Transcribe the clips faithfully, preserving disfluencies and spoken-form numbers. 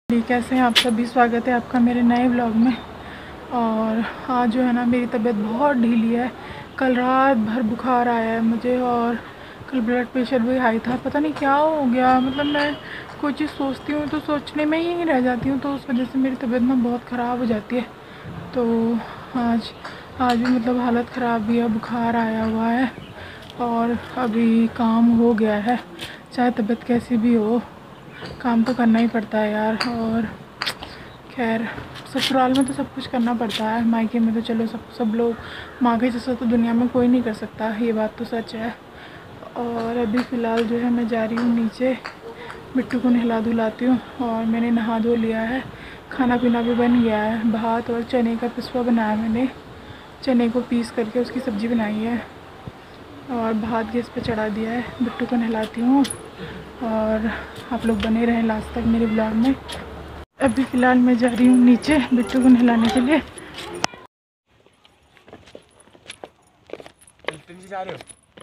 जी, कैसे हैं आप सभी। स्वागत है आपका मेरे नए व्लॉग में। और आज जो है ना, मेरी तबीयत बहुत ढीली है। कल रात भर बुखार आया है मुझे और कल ब्लड प्रेशर भी हाई था। पता नहीं क्या हो गया, मतलब मैं कोई चीज़ सोचती हूँ तो सोचने में ही रह जाती हूँ, तो उस वजह से मेरी तबीयत ना बहुत ख़राब हो जाती है। तो आज आज भी मतलब हालत ख़राब भी है, बुखार आया हुआ है और अभी काम हो गया है। चाहे तबीयत कैसी भी हो, काम तो करना ही पड़ता है यार। और खैर, ससुराल में तो सब कुछ करना पड़ता है, मायके में तो चलो सब सब लोग, माँ के जैसा तो दुनिया में कोई नहीं कर सकता, ये बात तो सच है। और अभी फ़िलहाल जो है मैं जा रही हूँ नीचे, बिट्टू को नहला धुलाती हूँ। और मैंने नहा धो लिया है, खाना पीना भी बन गया है। भात और चने का पिसवा बनाया मैंने, चने को पीस करके उसकी सब्ज़ी बनाई है और भात गैस पे चढ़ा दिया है। बिट्टू को नहलाती हूँ और आप लोग बने रहें लास्ट तक मेरे ब्लॉग में। अभी फ़िलहाल मैं जा रही हूँ नीचे बिट्टू को नहलाने के लिए। जा रहे हो?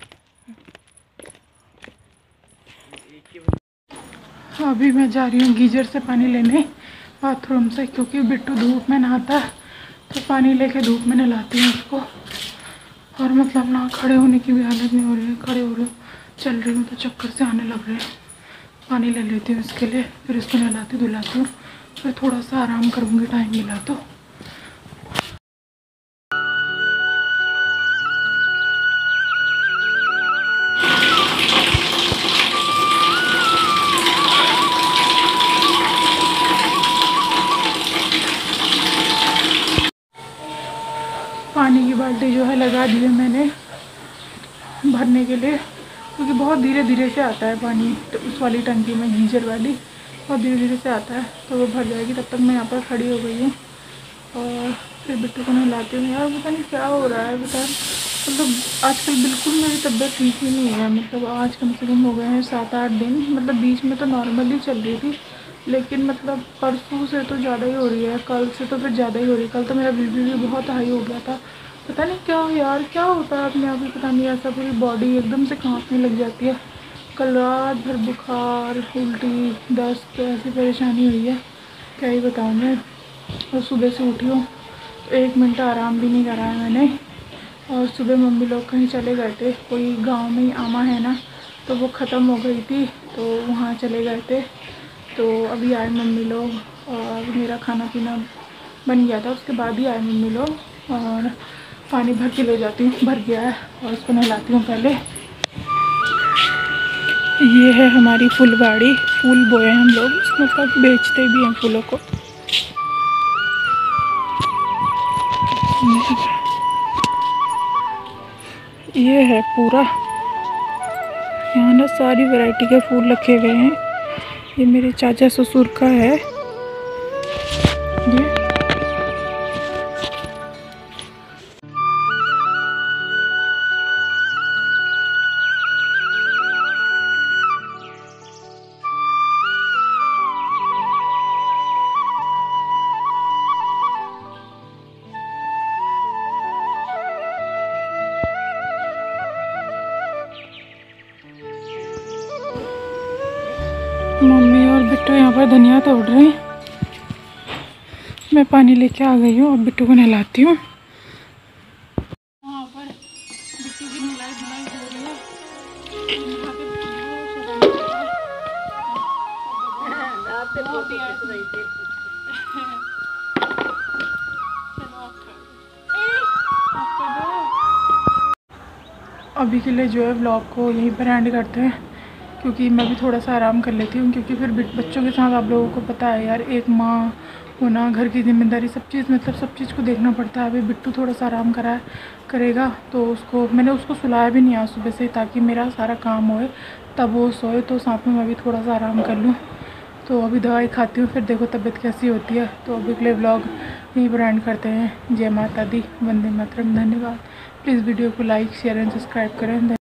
अभी मैं जा रही हूँ गीजर से पानी लेने बाथरूम से, क्योंकि बिट्टू धूप में नहाता है तो पानी लेके धूप में नहलाती हूँ उसको। और मतलब ना खड़े होने की भी हालत नहीं हो रही है, खड़े हो रही चल रही हूँ तो चक्कर से आने लग रहे हैं। पानी ले लेती हूँ इसके लिए, फिर इसको नहलाती धुलाती हूँ, फिर थोड़ा सा आराम करूँगी टाइम मिला तो। पानी की बाल्टी जो है लगा दी है मैंने भरने के लिए, क्योंकि बहुत धीरे धीरे से आता है पानी। तो उस वाली टंकी में, गीजर वाली, बहुत धीरे धीरे से आता है, तो वो भर जाएगी। तब तक मैं यहाँ पर खड़ी हो गई हूँ और फिर बिट्टू को नहलाती हूँ। यार पता नहीं क्या हो रहा है, बता मतलब आजकल बिल्कुल मेरी तबीयत ठीक ही नहीं है। मतलब आज कम से कम हो गए हैं सात आठ दिन, मतलब बीच में तो नॉर्मली चल रही थी, लेकिन मतलब परसों से तो ज़्यादा ही हो रही है, कल से तो फिर ज़्यादा ही हो रही है। कल तो मेरा बीपी भी बहुत हाई हो गया था। पता नहीं क्या यार, क्या होता है अपने आप ही पता नहीं, ऐसा पूरी बॉडी एकदम से कांपने लग जाती है। कल रात भर बुखार, उल्टी, दस्त, ऐसी परेशानी हुई है, क्या ही बताऊँ मैं। और सुबह से उठी हूँ, एक मिनट आराम भी नहीं करा है मैंने। और सुबह मम्मी लोग कहीं चले गए थे, कोई गांव में ही आमा है ना, तो वो ख़त्म हो गई थी तो वहाँ चले गए थे। तो अभी आए मम्मी लोग और मेरा खाना पीना बन गया था, उसके बाद ही आए मम्मी लोग। और पानी भर के ले जाती हूँ, भर गया है, और उसको नहलाती हूँ पहले। ये है हमारी फुलवाड़ी, फूल बोए हम लोग, मतलब बेचते भी हैं फूलों को। ये है पूरा, यहाँ ना सारी वैरायटी के फूल रखे गए हैं। ये मेरे चाचा ससुर का है ये। मम्मी और बिट्टू यहाँ पर धनिया तोड़ रहे हैं। मैं पानी लेके आ गई हूँ, अब बिट्टू को नहलाती हूँ। वहाँ पर बिट्टू की नहलाई धुलाई हो रही है। अभी के लिए जो है व्लॉग को यहीं पर एंड करते हैं, क्योंकि मैं भी थोड़ा सा आराम कर लेती हूँ। क्योंकि फिर बच्चों के साथ आप लोगों को पता है यार, एक माँ होना, घर की जिम्मेदारी, सब चीज़ मतलब सब चीज़ को देखना पड़ता है। अभी बिट्टू थोड़ा सा आराम करा करेगा तो उसको, मैंने उसको सुलाया भी नहीं आज सुबह से, ताकि मेरा सारा काम होए तब वो सोए, तो साथ में मैं भी थोड़ा सा आराम कर लूँ। तो अभी दवाई खाती हूँ, फिर देखो तबीयत कैसी होती है। तो अभी के लिए व्लॉग यहीं पर एंड करते हैं। जय माता दी, वंदे मातरम, धन्यवाद। प्लीज़ वीडियो को लाइक, शेयर एंड सब्सक्राइब करें।